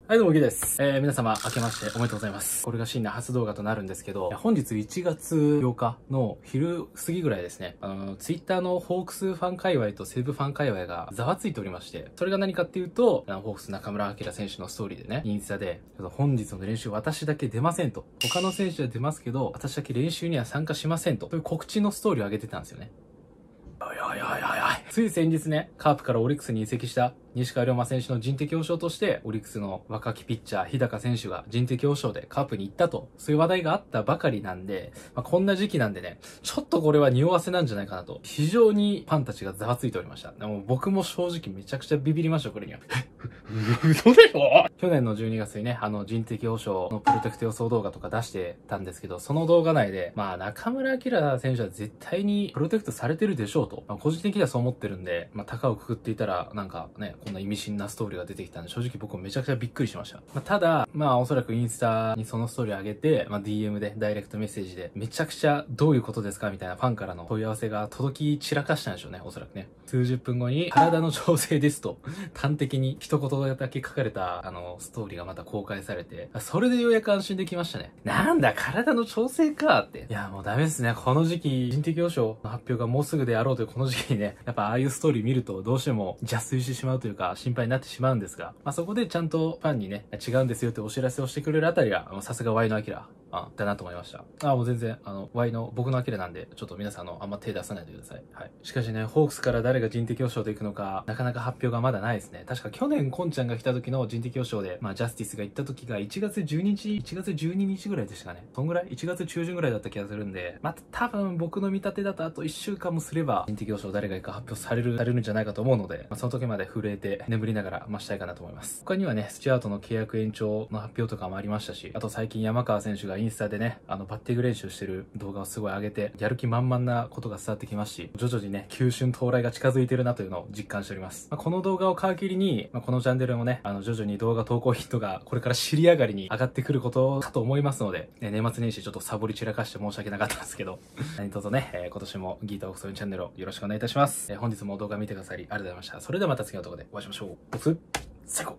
はい、どうも、ギです。皆様、明けましておめでとうございます。これが新年初動画となるんですけど、本日1月8日の昼過ぎぐらいですね、ツイッターのホークスファン界隈と西武ファン界隈がざわついておりまして、それが何かっていうと、ホークス中村晃選手のストーリーでね、インスタで、本日の練習私だけ出ませんと。他の選手は出ますけど、私だけ練習には参加しませんと。そういう告知のストーリーを上げてたんですよね。つい先日ね、カープからオリックスに移籍した西川龍馬選手の人的表彰として、オリックスの若きピッチャー、日高選手が人的表彰でカープに行ったと、そういう話題があったばかりなんで、こんな時期なんでね、ちょっとこれは匂わせなんじゃないかなと、非常にファンたちがざわついておりました。でも僕も正直めちゃくちゃビビりました、これには。嘘でしょ。去年の12月にね、人的表彰のプロテクト予想動画とか出してたんですけど、その動画内で、中村晃選手は絶対にプロテクトされてるでしょうと、個人的にはそう思ってるんで、高をくくっていたら、なんかね、こんな意味深なストーリーが出てきたんで、正直僕もめちゃくちゃびっくりしました。ただ、おそらくインスタにそのストーリーを上げて、DM で、ダイレクトメッセージで、めちゃくちゃどういうことですかみたいなファンからの問い合わせが届き散らかしたんでしょうね、おそらくね。数十分後に、体の調整ですと、端的に一言だけ書かれた、ストーリーがまた公開されて、それでようやく安心できましたね。なんだ、体の調整かって。いや、もうダメですね。この時期、人的表彰の発表がもうすぐであろうというこの時期にね、やっぱああいうストーリー見るとどうしても邪推してしまうというか心配になってしまうんですが、そこでちゃんとファンにね、違うんですよってお知らせをしてくれるあたりが、さすがワイのアキラだなと思いました。もう全然、僕のアキラなんで、ちょっと皆さんあんま手出さないでください。はい。しかしね、ホークスから誰が人的表彰で行くのか、なかなか発表がまだないですね。確か去年コンちゃんが来た時の人的表彰で、ジャスティスが行った時が1月12日、1月12日ぐらいでしたかね。そんぐらい ?1 月中旬ぐらいだった気がするんで、多分僕の見立てだとあと1週間もすれば、人的表彰誰が行くか発表されるんじゃないかと思うので、その時まで震えて眠りながら待ちたいかなと思います。他にはね、スチュアートの契約延長の発表とかもありましたし、あと最近山川選手がインスタでね、バッティング練習してる動画をすごい上げて、やる気満々なことが伝わってきますし、徐々にね、球春到来が近づいてるなというのを実感しております。この動画を皮切りに、このチャンネルもね、徐々に動画投稿ヒットがこれから尻上がりに上がってくることかと思いますので、年末年始ちょっとサボり散らかして申し訳なかったんですけど、何卒ね、今年もギータオフソインチャンネルをよろしくお願いいたします。本日も動画見てくださりありがとうございました。それではまた次の動画でお会いしましょう。最高。